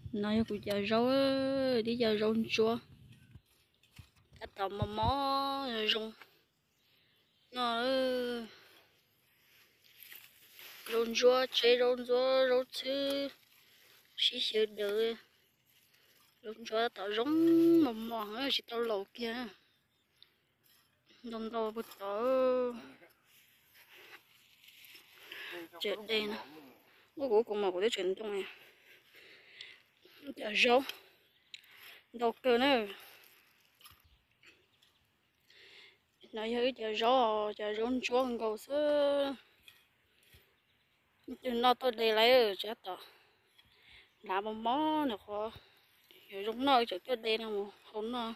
nói của giờ rau đi giờ rau chua đã tao mà mó rong nó rau chua chế rau chứ xí xíu được rau chua tao rong mà mỏ chỉ tao lẩu kia rong tao bớt tao chết đây nè nó cũng mà của cái chuyện trong này giờ rau đâu cơ nữa nói hơi giờ rau chua ngầu sơ nó tôi để lại ở chỗ tao làm một món được khó rồi giống nơi chỗ tôi đây là một không nó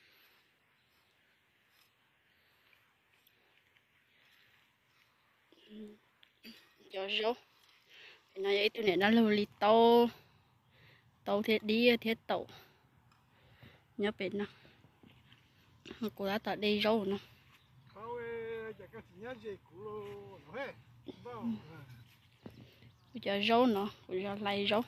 giờ rau thì nói vậy tôi này nó lưu li tàu tàu thiết đi thiết tàu nhớ bên nó cô đã tại đây rau nó giờ rau nó giờ lấy rau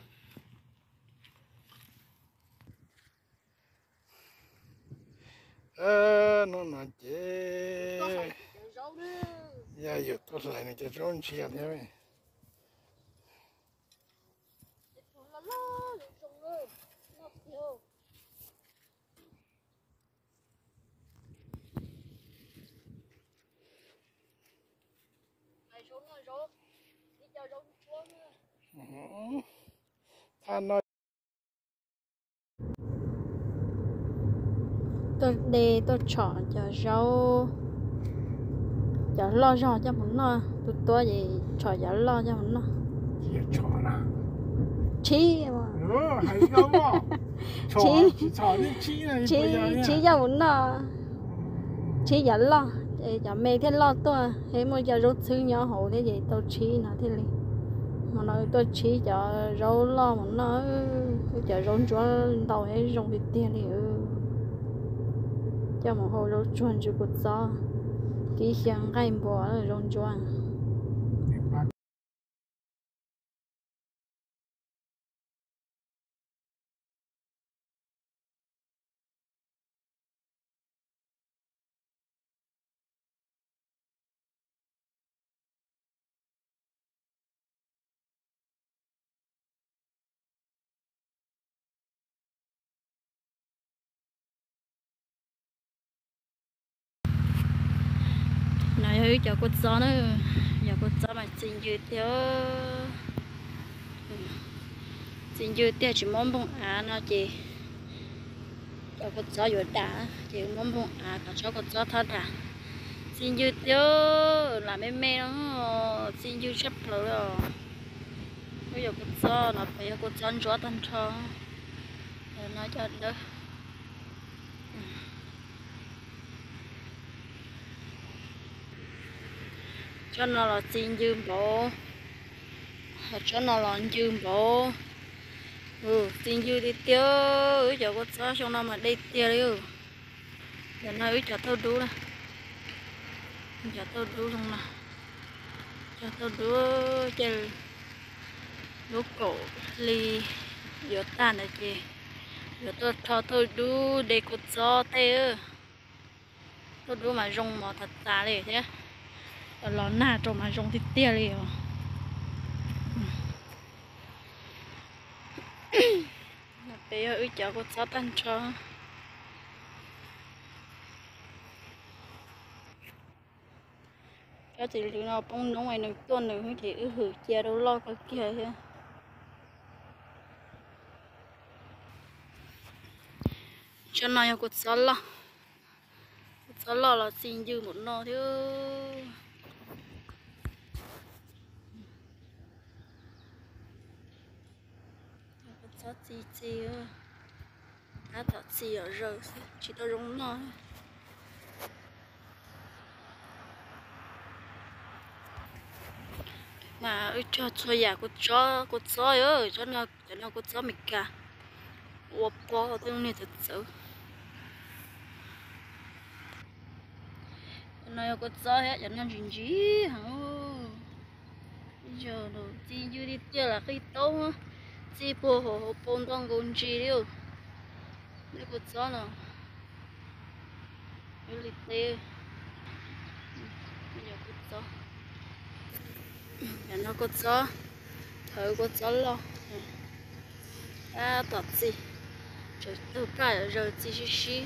nó nói chế giờ tôi lại này cho rau chiên nhé mày than nói tôi đi tôi chọn giờ rau giờ lo rau cho mình nó tôi gì chọn giờ lo cho mình nó giờ chọn à chí mà hay không ạ chọn đi chí này chí cho mình nó chí giờ lo giờ mẹ thế lo tôi thế mà giờ rau thứ nhỏ hậu thế gì tôi chí nó thế liền mà nói tôi chí giờ rau lo mà nó giờ rau chúa đầu hết rau vịt tiền thì cho một hồ rau chuồn chỉ cột gió kỹ sáng gai bò là rau chuồn này hơi cho cột gió nữa giờ cột gió mà xin dư tiêu chỉ món bông nó chỉ cho cột gió vừa đã chỉ món bông cả cho cột gió thật à xin dư tiêu là mê nó xin dư chấp rồi bây giờ cột gió nó phải cột gió gió tan cho nó cho đỡ cho nó là xin dư bộ cho nó là dư bộ xin dư đi tiêu giờ có sao trong năm mà đi tiêu đi giờ nó cho tôi đủ đó cho tôi đủ luôn nè cho tôi đủ chơi lúc cổ ly giờ tan rồi chị giờ tôi cho tôi đủ để cột gió thế tôi đủ mà rong mà thật xa đi thế nó nà trong mà rong thì tia đi bây giờ cháu có sáu tan cho cái thì lúc nào bông nó ngoài nồi tuôn nữa thì hử chia đâu lo cái kia thế cho nó có sáu lo là xin dư một nồi thôi có chi đã thật gì ở rồi chỉ tao rung nó mà cho nhà của chó ơi cho nó của chó mình cả ốp có tiếng này thật sự nó có chó hết cho nó gì hả giờ đầu tiên chưa đi chơi là khi tôm chi bùa hồ bông đông gôn chi điêu đây có gió nào yêu lịch tê bây giờ có gió giờ nó có gió thở có gió lo tọt gì trời từ cái rồi chi xí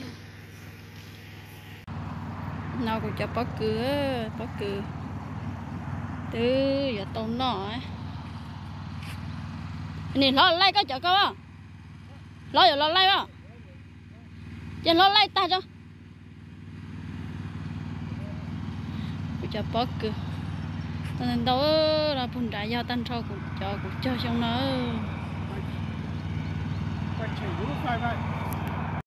nào cũng cho bắt cửa từ giờ tông nọ này lo lại cái chợ cơ lo giờ lo lại á giờ lo lại ta cho cho bắt cửa nên đâu là phun đại giao tan sau cũng cho xong nó Phải chảy nước phải vậy.